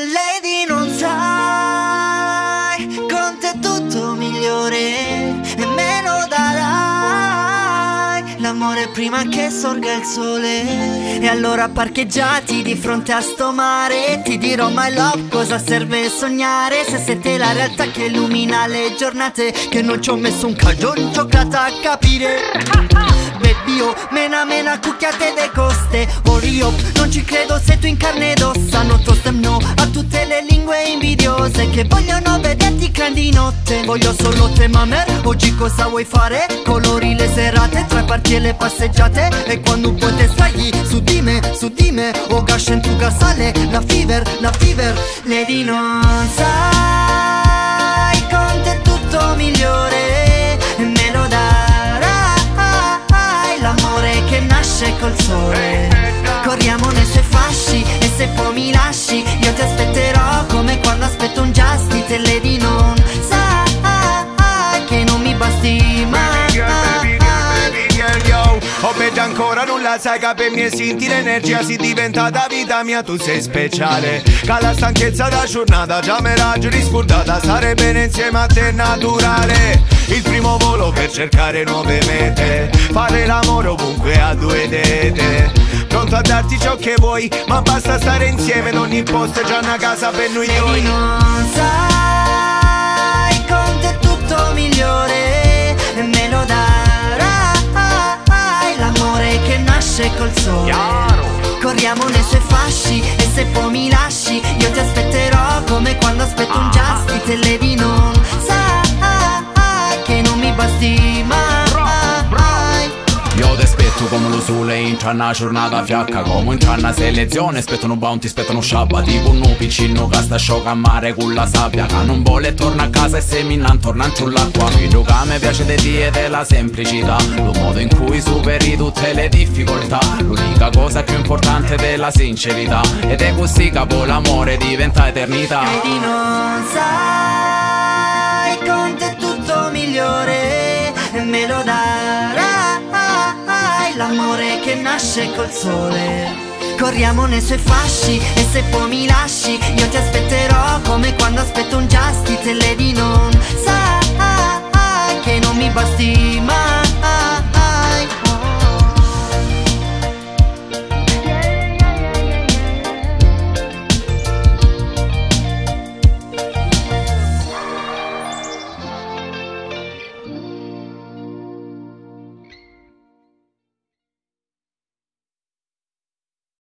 Lady non sai, con te è tutto migliore e me lo darai l'amore prima che sorga il sole. E allora parcheggiati di fronte a sto mare, ti dirò my love cosa serve sognare, se siete la realtà che illumina le giornate, che non ci ho messo un cagione cioccolata a capire. Baby io mena cucchiate de coste Oreo, non ci credo se tu in carne ed ossa. Non tostem no a tutte le lingue invidiose che vogliono vederti clan di notte. Voglio solo te mamer, oggi cosa vuoi fare? Colori le serate, tra parti e le passeggiate. E quando un po' te stai su di me, o gascia in tu casale. La fever, Lady non sai, con te è tutto migliore e me lo darai l'amore che nasce col sole. Corriamo nei suoi fasci e se poi mi lasci io ti aspetterò come quando aspetto un Justice. E Lady non sai che non mi basti mai. Oh baby ancora nulla sai che per me senti l'energia si diventata vita mia, tu sei speciale. Cala stanchezza da giornata, già mi ragioni scordata, stare bene insieme a te è naturale. Il primo volo per cercare nuove mete, fare l'amore ovunque a due tete. Pronto a darti ciò che vuoi, ma basta stare insieme in ogni posto, è già una casa per noi due. Lady non sai, con te è tutto migliore e me lo darai l'amore che nasce col sole. Corriamo nei suoi fasci e se poi mi lasci io ti aspetterò come quando aspetto un Justice. E Lady non sai che non mi basti mai. Io ti aspetto come lo sole, intra una giornata fiacca, come intra una selezione. Aspetto un bounty, aspetto uno sciabba, tipo un piccino che sta sciocca a mare con la sabbia, che non vuole torna a casa e semina torna in l'acqua. Vedo che a me piace di te della semplicità, lo modo in cui superi tutte le difficoltà. L'unica cosa più importante della sincerità, ed è così che poi l'amore diventa eternità. Lady non sai, con te è tutto migliore e me lo darai l'amore che nasce col sole. Corriamo nei suoi fasci e se poi mi lasci io ti aspetterò come quando aspetto un Justice. E Lady non sai che non mi basti mai.